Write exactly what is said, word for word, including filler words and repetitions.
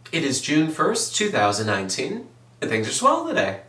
It is June first, two thousand nineteen, and things are swell today.